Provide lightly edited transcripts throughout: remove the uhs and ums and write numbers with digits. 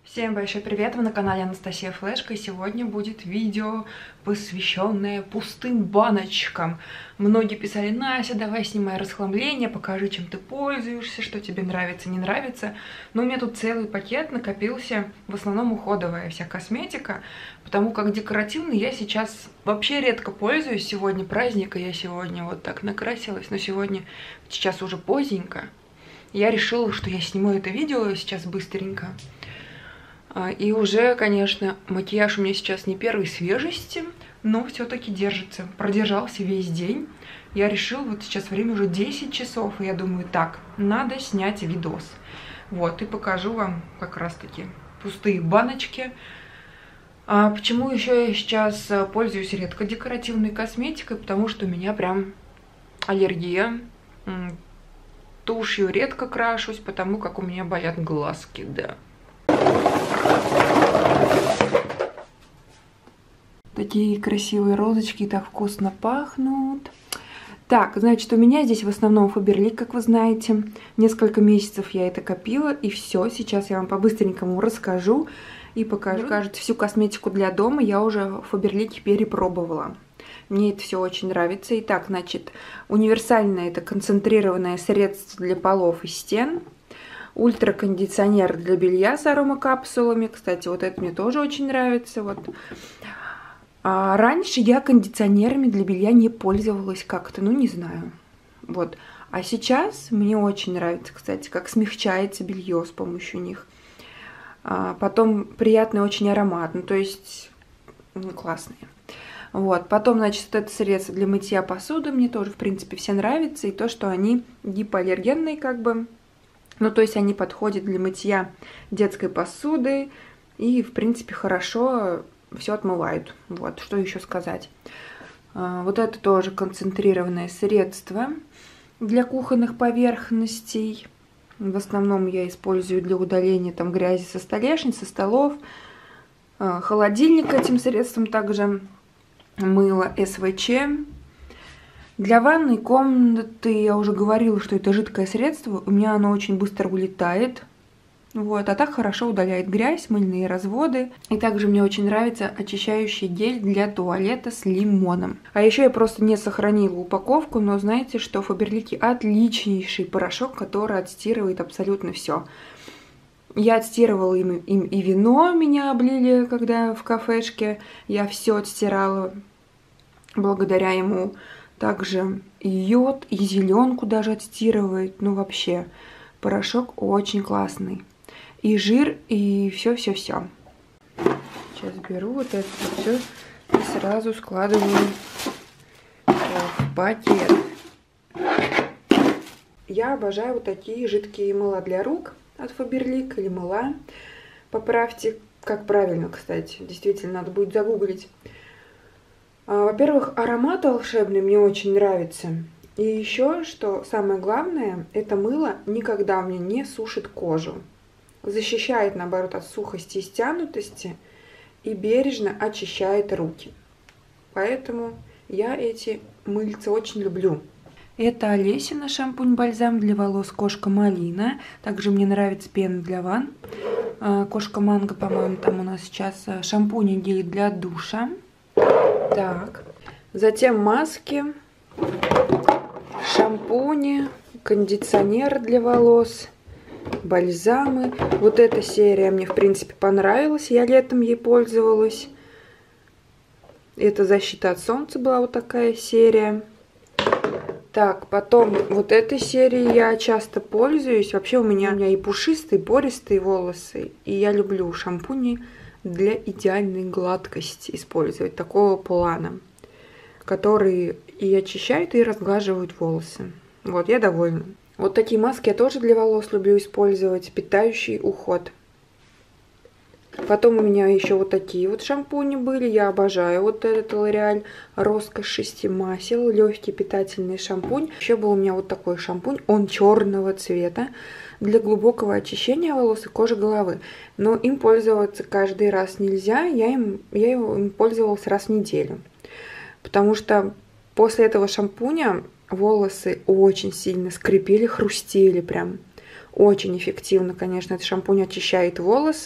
Всем большой привет! Вы на канале Анастасия Флешка, и сегодня будет видео, посвященное пустым баночкам. Многие писали: Настя, давай снимай расхламление, покажи, чем ты пользуешься, что тебе нравится, не нравится. Но у меня тут целый пакет накопился, в основном уходовая вся косметика, потому как декоративный я сейчас вообще редко пользуюсь. Сегодня праздник, и я сегодня вот так накрасилась, но сейчас уже поздненько. Я решила, что я сниму это видео сейчас быстренько. И уже, конечно, макияж у меня сейчас не первой свежести, но все-таки держится. Продержался весь день. Я решила, вот сейчас время уже 10 часов, и я думаю, так, надо снять видос. Вот, и покажу вам как раз-таки пустые баночки. Почему еще я сейчас пользуюсь редко декоративной косметикой? Потому что у меня прям аллергия. Тушью редко крашусь, потому как у меня болят глазки, да. Такие красивые розочки, так вкусно пахнут. Так, значит, у меня здесь в основном Фаберлик, как вы знаете. Несколько месяцев я это копила, и все. Сейчас я вам по-быстренькому расскажу и покажу. Кажется, всю косметику для дома я уже в Фаберлике перепробовала. Мне это все очень нравится. Итак, значит, универсальное это концентрированное средство для полов и стен. Ультракондиционер для белья с аромакапсулами. Кстати, вот это мне тоже очень нравится. Вот. Раньше я кондиционерами для белья не пользовалась как-то, ну не знаю. Вот. А сейчас мне очень нравится, кстати, как смягчается белье с помощью них. Потом приятный очень аромат, ну то есть классные. Вот. Потом, значит, это средство для мытья посуды мне тоже, в принципе, все нравится. И то, что они гипоаллергенные как бы. Ну, то есть они подходят для мытья детской посуды и, в принципе, хорошо все отмывают. Вот, что еще сказать. Вот это тоже концентрированное средство для кухонных поверхностей. В основном я использую для удаления там грязи со столешниц, со столов. Холодильник этим средством также мыло СВЧ. Для ванной комнаты я уже говорила, что это жидкое средство. У меня оно очень быстро улетает. Вот, а так хорошо удаляет грязь, мыльные разводы. И также мне очень нравится очищающий гель для туалета с лимоном. А еще я просто не сохранила упаковку, но знаете, что в Фаберлике отличнейший порошок, который отстирывает абсолютно все. Я отстирывала им и вино, меня облили, когда в кафешке. Я все отстирала благодаря ему. Также и йод, и зеленку даже отстирывает. Ну вообще, порошок очень классный. И жир, и все-все-все. Сейчас беру вот это все и сразу складываю в пакет. Я обожаю вот такие жидкие мыла для рук от Фаберлик или мыла. Поправьте, как правильно, кстати. Действительно, надо будет загуглить. Во-первых, аромат волшебный мне очень нравится. И еще, что самое главное, это мыло никогда у меня не сушит кожу. Защищает, наоборот, от сухости и стянутости и бережно очищает руки. Поэтому я эти мыльца очень люблю. Это Олесина шампунь-бальзам для волос Кошка Малина. Также мне нравится пена для ванн. Кошка Манго, по-моему, там у нас сейчас шампунь и гель для душа. Так, затем маски, шампуни, кондиционер для волос, бальзамы. Вот эта серия мне, в принципе, понравилась. Я летом ей пользовалась. Это защита от солнца была вот такая серия. Так, потом вот этой серии я часто пользуюсь. Вообще у меня и пушистые, пористые волосы. И я люблю шампуни для идеальной гладкости использовать такого плана, которые и очищают, и разглаживают волосы. Вот, я довольна. Вот такие маски я тоже для волос люблю использовать. Питающий уход. Потом у меня еще вот такие вот шампуни были. Я обожаю вот этот L'Oréal Роскошь 6 масел. Легкий питательный шампунь. Еще был у меня вот такой шампунь. Он черного цвета. Для глубокого очищения волос и кожи головы. Но им пользоваться каждый раз нельзя. Я им пользовалась раз в неделю. Потому что после этого шампуня волосы очень сильно скрипели, хрустели прям. Очень эффективно, конечно, этот шампунь очищает волосы.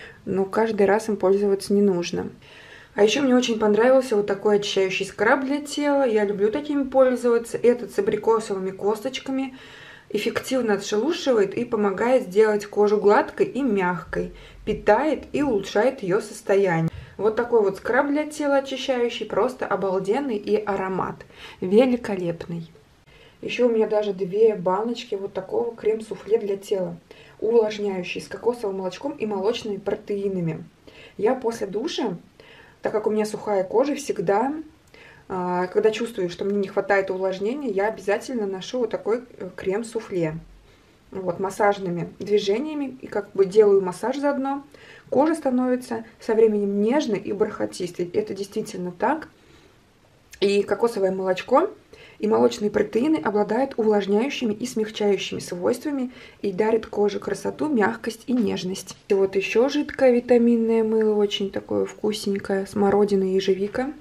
но каждый раз им пользоваться не нужно. А еще мне очень понравился вот такой очищающий скраб для тела. Я люблю такими пользоваться. Этот с абрикосовыми косточками эффективно отшелушивает и помогает сделать кожу гладкой и мягкой, питает и улучшает ее состояние. Вот такой вот скраб для тела очищающий, просто обалденный, и аромат великолепный. Еще у меня даже 2 баночки вот такого крем-суфле для тела, увлажняющий, с кокосовым молочком и молочными протеинами. Я после душа, так как у меня сухая кожа, всегда, когда чувствую, что мне не хватает увлажнения, я обязательно ношу вот такой крем-суфле. Вот, массажными движениями, и как бы делаю массаж заодно. Кожа становится со временем нежной и бархатистой. Это действительно так. И кокосовое молочко и молочные протеины обладают увлажняющими и смягчающими свойствами и дарят коже красоту, мягкость и нежность. И вот еще жидкое витаминное мыло, очень такое вкусненькое, смородина и ежевика.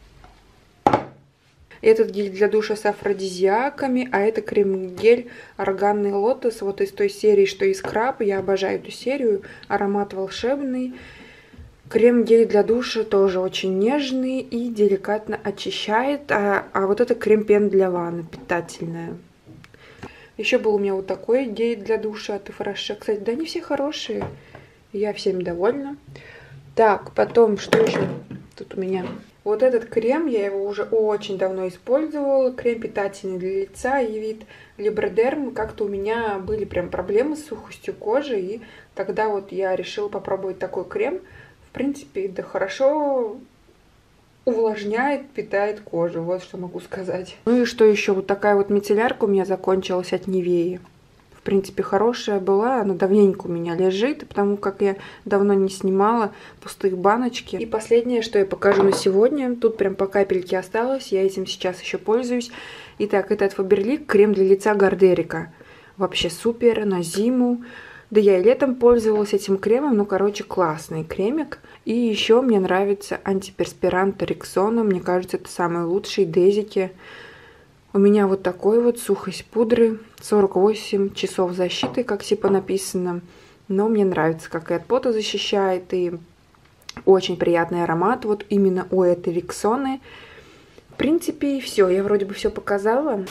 Этот гель для душа с афродизиаками, а это крем-гель органный лотос, вот из той серии, что и скраб. Я обожаю эту серию, аромат волшебный. Крем-гель для душа тоже очень нежный и деликатно очищает, а вот это крем-пен для ванны, питательная. Еще был у меня вот такой гель для душа от Фреше. Кстати, да, они все хорошие, я всеми довольна. Так, потом, что еще тут у меня? Вот этот крем, я его уже очень давно использовала. Крем питательный для лица и вид Либредерм. Как-то у меня были прям проблемы с сухостью кожи. И тогда вот я решила попробовать такой крем. В принципе, да хорошо увлажняет, питает кожу. Вот что могу сказать. Ну и что еще? Вот такая вот мицеллярка у меня закончилась от Нивеи. В принципе, хорошая была, она давненько у меня лежит, потому как я давно не снимала пустые баночки. И последнее, что я покажу на сегодня, тут прям по капельке осталось, я этим сейчас еще пользуюсь. Итак, это от Faberlic крем для лица Гардерика. Вообще супер, на зиму. Да я и летом пользовалась этим кремом, ну, короче, классный кремик. И еще мне нравится антиперспирант Рексона, мне кажется, это самый лучший, дезики. У меня вот такой вот сухость пудры, 48 часов защиты, как типа написано. Но мне нравится, как и от пота защищает, и очень приятный аромат вот именно у этой Рексоны. В принципе, и все. Я вроде бы все показала.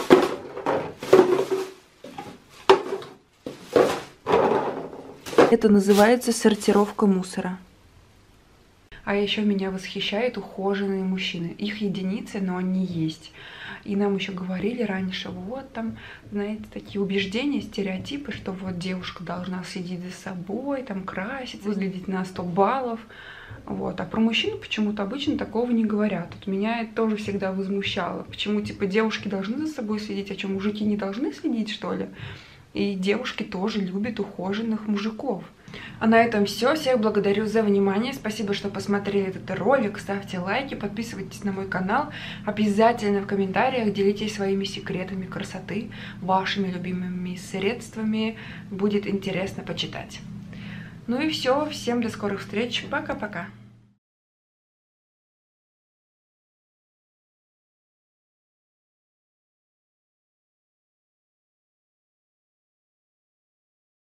Это называется сортировка мусора. А еще меня восхищают ухоженные мужчины. Их единицы, но они есть. И нам еще говорили раньше, вот там, знаете, такие убеждения, стереотипы, что вот девушка должна следить за собой, там краситься, выглядеть на 100 баллов. Вот. А про мужчин почему-то обычно такого не говорят. Вот меня это тоже всегда возмущало. Почему, типа, девушки должны за собой следить, а что, мужики не должны следить, что ли? И девушки тоже любят ухоженных мужиков. А на этом все. Всех благодарю за внимание. Спасибо, что посмотрели этот ролик. Ставьте лайки, подписывайтесь на мой канал. Обязательно в комментариях делитесь своими секретами красоты, вашими любимыми средствами. Будет интересно почитать. Ну и все. Всем до скорых встреч. Пока-пока.